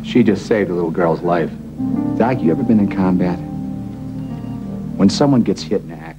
She just saved a little girl's life. Doc, you ever been in combat? When someone gets hit in action,